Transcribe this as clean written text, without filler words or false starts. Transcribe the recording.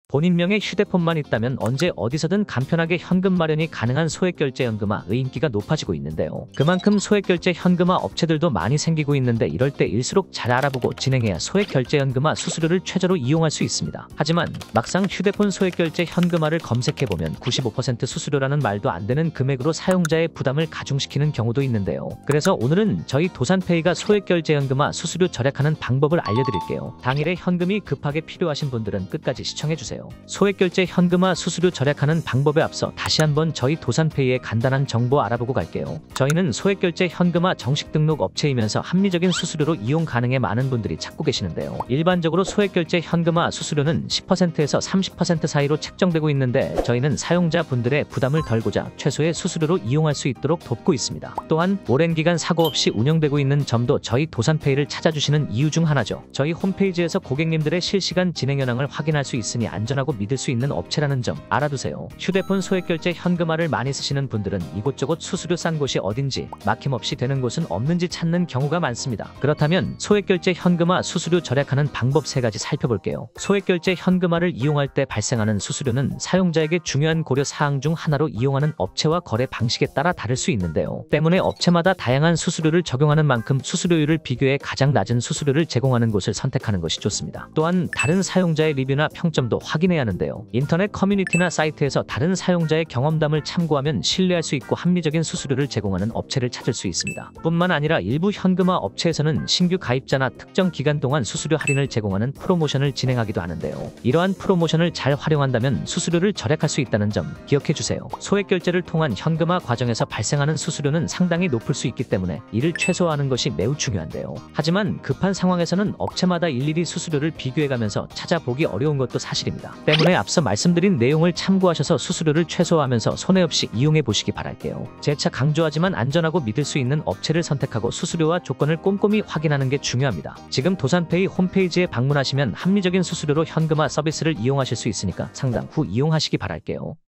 본인 명의 휴대폰만 있다면 언제 어디서든 간편하게 현금 마련이 가능한 소액결제 현금화의 인기가 높아지고 있는데요. 그만큼 소액결제 현금화 업체들도 많이 생기고 있는데 이럴 때일수록 잘 알아보고 진행해야 소액결제 현금화 수수료를 최저로 이용할 수 있습니다. 하지만 막상 휴대폰 소액결제 현금화를 검색해보면 95% 수수료라는 말도 안 되는 금액으로 사용자의 부담을 가중시키는 경우도 있는데요. 그래서 오늘은 저희 도산페이가 소액결제 현금화 수수료 절약하는 방법을 알려드릴게요. 당일에 현금이 급하게 필요하신 분들은 끝까지 시청해주세요. 소액결제 현금화 수수료 절약하는 방법에 앞서 다시 한번 저희 도산페이의 간단한 정보 알아보고 갈게요. 저희는 소액결제 현금화 정식 등록 업체이면서 합리적인 수수료로 이용 가능해 많은 분들이 찾고 계시는데요. 일반적으로 소액결제 현금화 수수료는 10%에서 30% 사이로 책정되고 있는데 저희는 사용자분들의 부담을 덜고자 최소의 수수료로 이용할 수 있도록 돕고 있습니다. 또한 오랜 기간 사고 없이 운영되고 있는 점도 저희 도산페이를 찾아주시는 이유 중 하나죠. 저희 홈페이지에서 고객님들의 실시간 진행 현황을 확인할 수 있으니 안전하고 믿을 수 있는 업체라는 점 알아두세요. 휴대폰 소액결제 현금화를 많이 쓰시는 분들은 이곳저곳 수수료 싼 곳이 어딘지 막힘없이 되는 곳은 없는지 찾는 경우가 많습니다. 그렇다면 소액결제 현금화 수수료 절약하는 방법 3가지 살펴볼게요. 소액결제 현금화를 이용할 때 발생하는 수수료는 사용자에게 중요한 고려 사항 중 하나로 이용하는 업체와 거래 방식에 따라 다를 수 있는데요. 때문에 업체마다 다양한 수수료를 적용하는 만큼 수수료율을 비교해 가장 낮은 수수료를 제공하는 곳을 선택하는 것이 좋습니다. 또한 다른 사용자의 리뷰나 평점도 확인해야 하는데요. 인터넷 커뮤니티나 사이트에서 다른 사용자의 경험담을 참고하면 신뢰할 수 있고 합리적인 수수료를 제공하는 업체를 찾을 수 있습니다. 뿐만 아니라 일부 현금화 업체에서는 신규 가입자나 특정 기간 동안 수수료 할인을 제공하는 프로모션을 진행하기도 하는데요. 이러한 프로모션을 잘 활용한다면 수수료를 절약할 수 있다는 점 기억해주세요. 소액결제를 통한 현금화 과정에서 발생하는 수수료는 상당히 높을 수 있기 때문에 이를 최소화하는 것이 매우 중요한데요. 하지만 급한 상황에서는 업체마다 일일이 수수료를 비교해가면서 찾아보기 어려운 것도 사실입니다. 때문에 앞서 말씀드린 내용을 참고하셔서 수수료를 최소화하면서 손해 없이 이용해 보시기 바랄게요. 재차 강조하지만 안전하고 믿을 수 있는 업체를 선택하고 수수료와 조건을 꼼꼼히 확인하는 게 중요합니다. 지금 도산페이 홈페이지에 방문하시면 합리적인 수수료로 현금화 서비스를 이용하실 수 있으니까 상담 후 이용하시기 바랄게요.